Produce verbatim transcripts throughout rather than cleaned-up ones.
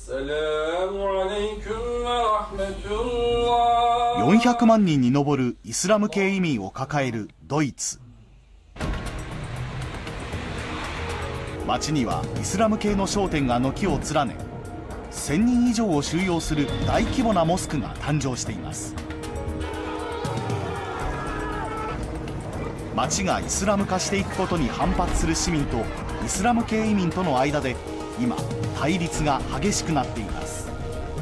よんひゃくまんにんに上るイスラム系移民を抱えるドイツ。街にはイスラム系の商店が軒を連ね、せんにん以上を収容する大規模なモスクが誕生しています。街がイスラム化していくことに反発する市民とイスラム系移民との間で今対立が激しくなっています。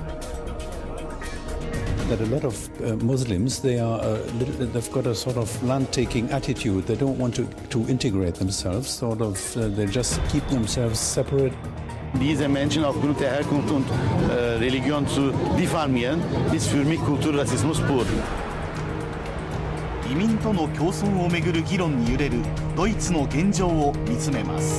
That a lot of uh, Muslims, they are a little, they've got a sort of land-taking attitude. They don't want to, to integrate themselves. Sort of, uh, they just keep themselves separate. Diese Menschen aufgrund der Herkunft und äh, Religion zu diffamieren, ist für mich Kulturrassismus pur. 移民との競争をめぐる議論に揺れるドイツの現状を見つめます。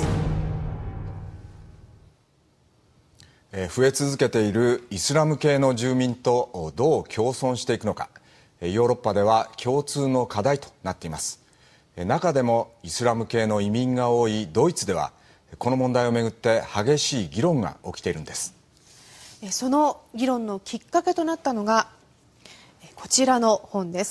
増え続けているイスラム系の住民とどう共存していくのか、ヨーロッパでは共通の課題となっています。中でもイスラム系の移民が多いドイツではこの問題をめぐって激しい議論が起きているんです。 その議論のきっかけとなったのがこちらの本です。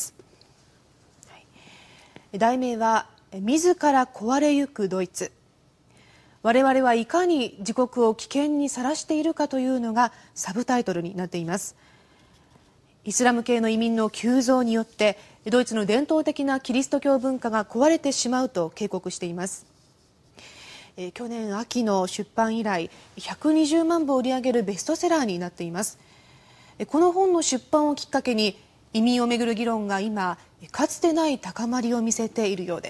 題名は自ら壊れゆくドイツ。我々はいかに自国を危険にさらしているかというのがサブタイトルになっています。イスラム系の移民の急増によってドイツの伝統的なキリスト教文化が壊れてしまうと警告しています。え去年秋の出版以来ひゃくにじゅうまんぶを売り上げるベストセラーになっています。この本の出版をきっかけに移民をめぐる議論が今かつてない高まりを見せているようです。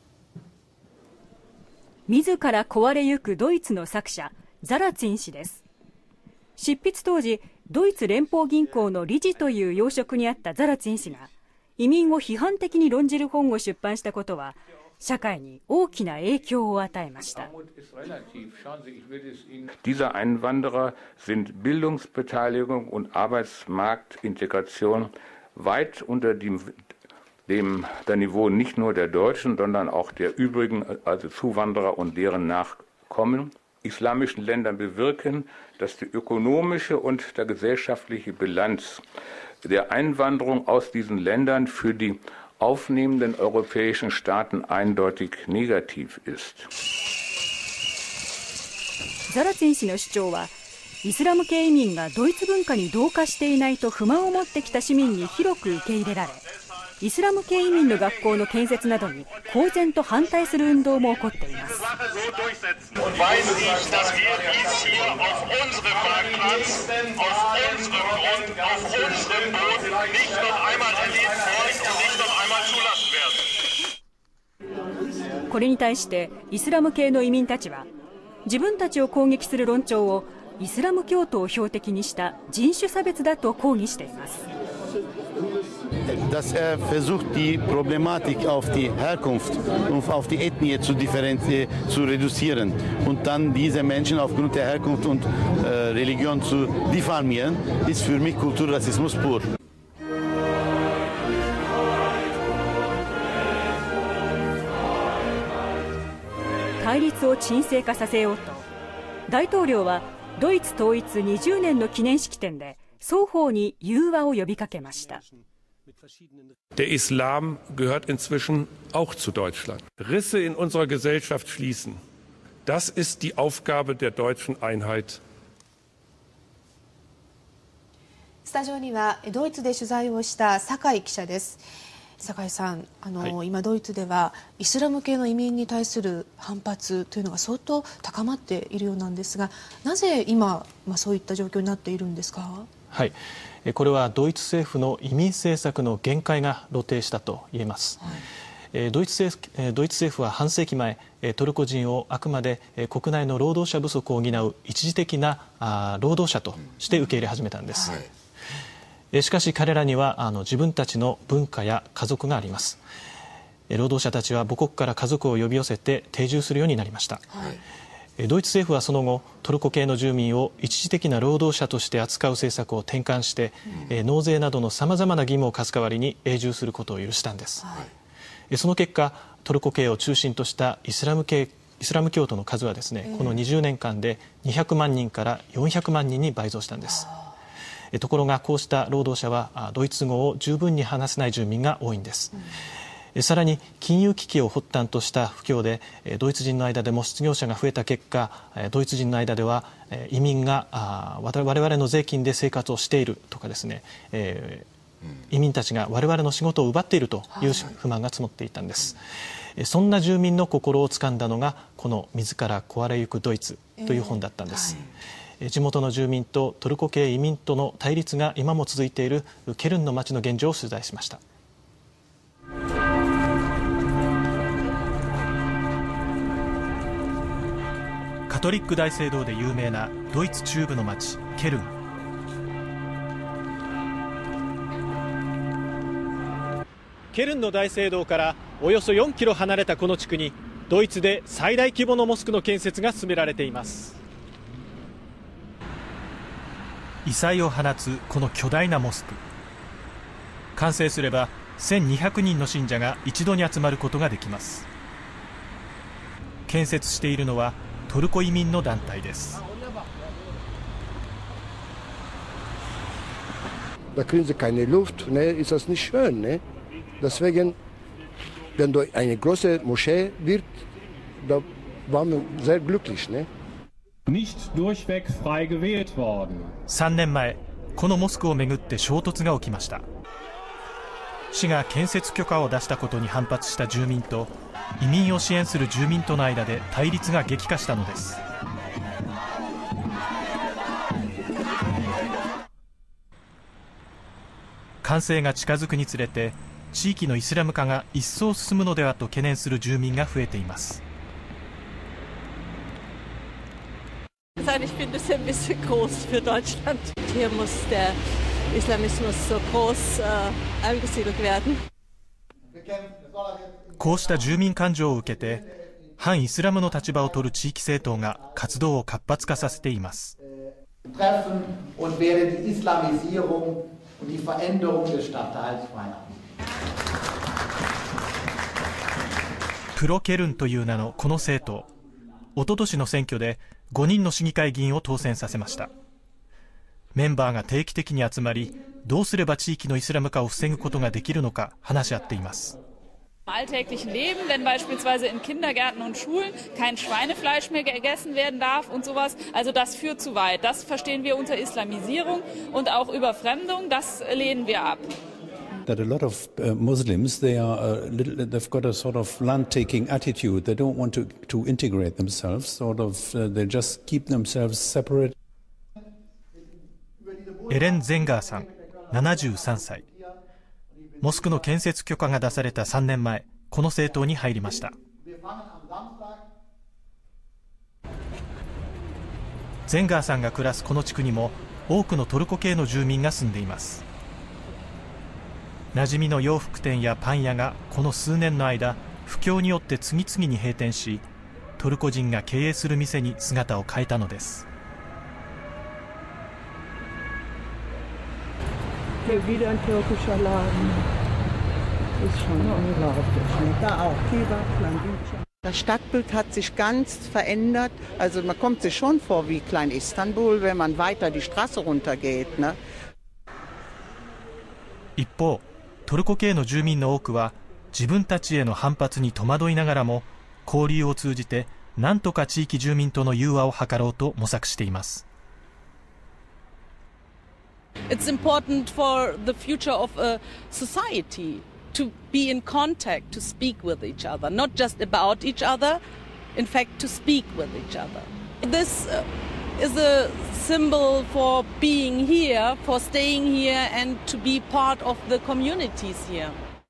自ら壊れゆくドイツの作者ザラツィン氏です。執筆当時ドイツ連邦銀行の理事という要職にあったザラツィン氏が移民を批判的に論じる本を出版したことは社会に大きな影響を与えました。 Diese Einwanderer sind Bildungsbeteiligung und Arbeitsmarktintegration weit unter dem dem der Niveau nicht nur der Deutschen, sondern auch der übrigen, also Zuwanderer und deren Nachkommen, islamischen Ländern bewirken, dass die ökonomische und der gesellschaftliche Bilanz der Einwanderung aus diesen Ländern für die aufnehmenden europäischen Staaten eindeutig negativ ist. ザラツィン氏の主張は、イスラム系移民がドイツ文化に同化していないと不満を持ってきた市民に広く受け入れられ、イスラム系移民の学校の建設などに公然と反対する運動も起こっています。これに対してイスラム系の移民たちは自分たちを攻撃する論調をイスラム教徒を標的にした人種差別だと抗議しています。 Dass er versucht, die Problematik auf die Herkunft und auf die Ethnie zu, zu reduzieren und dann diese Menschen aufgrund der Herkunft und äh, Religion zu diffamieren, ist für mich Kulturrassismus pur. 対立を沈静化させようと大統領はドイツ統一にじゅうねんの記念式典で双方に融和を呼びかけました。 Der Islam gehört inzwischen auch zu Deutschland. Risse in unserer Gesellschaft schließen. Das ist die Aufgabe der deutschen Einheit. スタジオにはドイツで取材をした酒井記者です。酒井さん、あの、はい、今ドイツではイスラム系の移民に対する反発というのが相当高まっているようなんですが、なぜ今、まあ、そういった状況になっているんですか？ はい、これはドイツ政府の移民政策の限界が露呈したと言えます。はい、ドイツ政府、ドイツ政府は半世紀前トルコ人をあくまで国内の労働者不足を補う一時的な労働者として受け入れ始めたんです。はい、しかし彼らにはあの自分たちの文化や家族があります。労働者たちは母国から家族を呼び寄せて定住するようになりました。はい、ドイツ政府はその後トルコ系の住民を一時的な労働者として扱う政策を転換して、うん、納税などのさまざまな義務を課す代わりに永住することを許したんです。はい、その結果トルコ系を中心としたイスラム系イスラム教徒の数はですね、このにじゅうねんかんでにひゃくまんにんからよんひゃくまんにんに倍増したんです。ところがこうした労働者はドイツ語を十分に話せない住民が多いんです。さらに金融危機を発端とした不況でドイツ人の間でも失業者が増えた結果、ドイツ人の間では移民が我々の税金で生活をしているとかですね、移民たちが我々の仕事を奪っているという不満が積もっていたんです。そんな住民の心をつかんだのがこの自ら壊れゆくドイツという本だったんです。えーはい、地元の住民とトルコ系移民との対立が今も続いているケルンの町の現状を取材しました。カトリック大聖堂で有名なドイツ中部の町ケルン。ケルンの大聖堂からおよそよんキロ離れたこの地区にドイツで最大規模のモスクの建設が進められています。異彩を放つこの巨大なモスク、完成すればせんにひゃくにんの信者が一度に集まることができます。建設しているのはトルコ移民の団体です。 Da kriegen sie keine Luft, ne? Ist das nicht schön, ne? Deswegen, wenn du eine große Moschee wird, da waren wir sehr glücklich, ne? Nicht durchweg frei gewählt worden. さんねんまえ、このモスクをめぐって衝突が起きました。市が建設許可を出したことに反発した住民と移民を支援する住民との間で対立が激化したのです。完成が近づくにつれて地域のイスラム化が一層進むのではと懸念する住民が増えています。 Ich finde es ein bisschen groß für Deutschland. Hier muss der Islamismus so groß äh, angesiedelt werden. こうした住民感情を受けて反イスラムの立場を取る地域政党が活動を活発化させています。 Treffen und werde die Islamisierung und die Veränderung des Stadtteils feiern. プロケルンという名のこの政党、一昨年の選挙でごにんの市議会議員を当選させました。メンバーが定期的に集まり、どうすれば地域のイスラム化を防ぐことができるのか話し合っています。 Im alltäglichen Leben, wenn beispielsweise in Kindergärten und Schulen kein Schweinefleisch mehr gegessen werden darf und sowas, also das führt zu weit. Das verstehen wir unter Islamisierung und auch Überfremdung, das lehnen wir ab. That a lot of uh, Muslims, they are a little, they've got a sort of land-taking attitude. They don't want to, to integrate themselves. Sort of, uh, they just keep themselves separate. エレン・ゼンガーさん、ななじゅうさんさい。モスクの建設許可が出されたさんねんまえ、この政党に入りました。ゼンガーさんが暮らすこの地区にも多くのトルコ系の住民が住んでいます。馴染みの洋服店やパン屋がこの数年の間不況によって次々に閉店し、トルコ人が経営する店に姿を変えたのです。 Das Stadtbild hat sich ganz verändert. Also man kommt sich schon vor wie Klein Istanbul, wenn man weiter die Straße runtergeht, ne? 一方、トルコ系の住民の多くは自分たちへの反発に戸惑いながらも交流を通じて何とか地域住民との融和を図ろうと模索しています。 It's important for the future of a society to be in contact, to speak with each other, not just about each other, in fact to speak with each other. This uh, is a symbol for being here, for staying here and to be part of the communities here.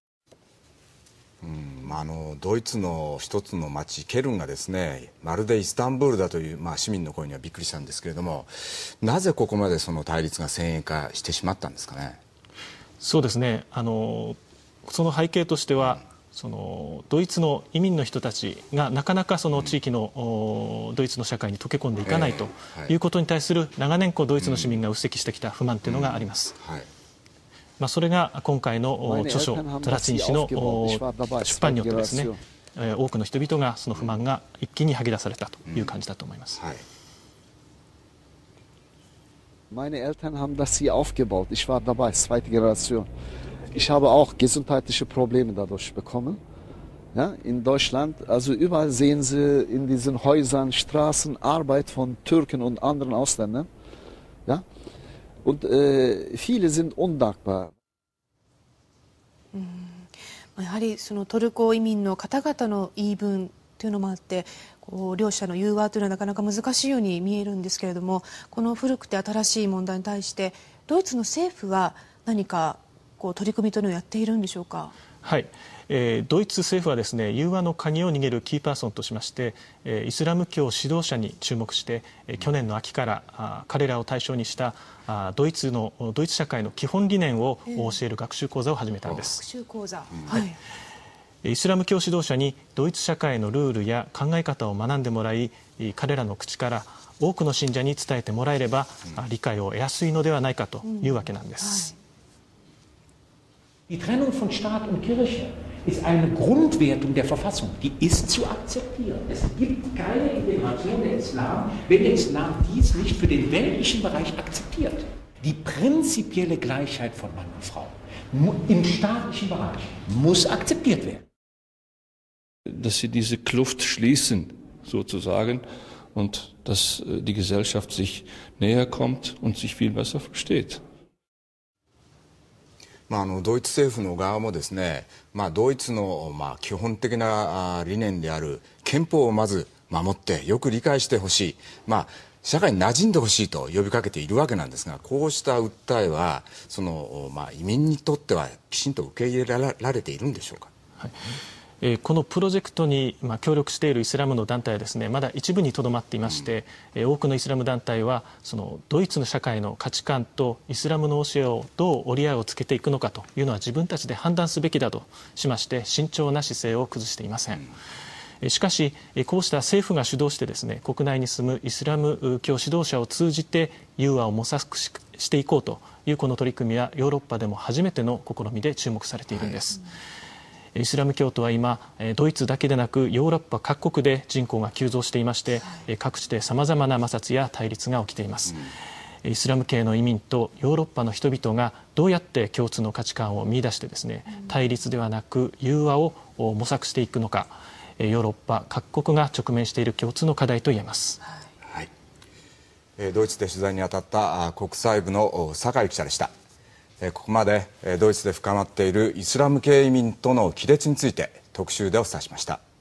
うん、あのドイツの一つの町ケルンがですね、まるでイスタンブールだという、まあ、市民の声にはびっくりしたんですけれども、なぜここまでその対立が先鋭化してしまったんですかね。 そうですね、あのその背景としては、そのドイツの移民の人たちがなかなかその地域の、うん、ドイツの社会に溶け込んでいかないということに対する長年こうドイツの市民が鬱積してきた不満というのがあります。うんうん、はい、まあ、それが今回の著書ザラツィン氏の出版によってですね、 多くの人々がその不満が一気に吐き出されたという感じだと思います。はい、 Meine Eltern haben das hier aufgebaut. Ich war dabei, zweite Generation. Ich habe auch gesundheitliche Probleme dadurch bekommen. Ja, in Deutschland, also überall sehen Sie in diesen Häusern, Straßen, Arbeit von Türken und anderen Ausländern. Ja? Und äh, viele sind undankbar. やはりそのトルコ移民の方々の言い分というのもあって、こう両者の融和というのはなかなか難しいように見えるんですけれども、この古くて新しい問題に対してドイツの政府は何かこう取り組みというのをやっているんでしょうか。 はい、えー、ドイツ政府はですね、融和の鍵を握るキーパーソンとしまして、えー、イスラム教指導者に注目して、えー、去年の秋からあ彼らを対象にしたあドイツのドイツ社会の基本理念を教える学習講座を始めたんです。 学習講座、 はい、イスラム教指導者にドイツ社会のルールや考え方を学んでもらい、彼らの口から多くの信者に伝えてもらえれば、うん、理解を得やすいのではないかというわけなんです。 Die Trennung von Staat und Kirche ist eine Grundwertung der Verfassung. Die ist zu akzeptieren. Es gibt keine Integration der Islam, wenn der Islam dies nicht für den weltlichen Bereich akzeptiert. Die prinzipielle Gleichheit von Mann und Frau im staatlichen Bereich muss akzeptiert werden. Dass sie diese Kluft schließen, sozusagen, und dass die Gesellschaft sich näher kommt und sich viel besser versteht. まあ、あのドイツ政府の側もですね、まあ、ドイツのまあ基本的な理念である憲法をまず守ってよく理解してほしい、まあ、社会に馴染んでほしいと呼びかけているわけなんですが、こうした訴えはその、まあ、移民にとってはきちんと受け入れられているんでしょうか。 はい、このプロジェクトに協力しているイスラムの団体はですね、まだ一部にとどまっていまして、うん、多くのイスラム団体はそのドイツの社会の価値観とイスラムの教えをどう折り合いをつけていくのかというのは自分たちで判断すべきだとしまして慎重な姿勢を崩していません。うん、しかしこうした政府が主導してですね、国内に住むイスラム教指導者を通じて融和を模索していこうというこの取り組みはヨーロッパでも初めての試みで注目されているんです。はい、イスラム教徒は今ドイツだけでなくヨーロッパ各国で人口が急増していまして、はい、各地でさまざまな摩擦や対立が起きています。うん、イスラム系の移民とヨーロッパの人々がどうやって共通の価値観を見出してですね、うん、対立ではなく融和を模索していくのか、ヨーロッパ各国が直面している共通の課題と言えます。 はい、ドイツで取材に当たった国際部の酒井記者でした。ここまでドイツで深まっているイスラム系移民との亀裂について特集でお伝えしました。